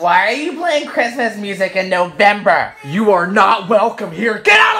Why are you playing Christmas music in November? You are not welcome here. Get out!